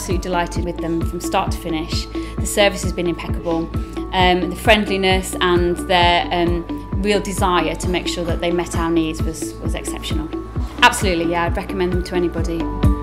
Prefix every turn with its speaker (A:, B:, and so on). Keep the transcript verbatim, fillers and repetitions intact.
A: absolutely delighted with them from start to finish. The service has been impeccable. Um, the friendliness and their um, real desire to make sure that they met our needs was, was exceptional. Absolutely, yeah, I'd recommend them to anybody.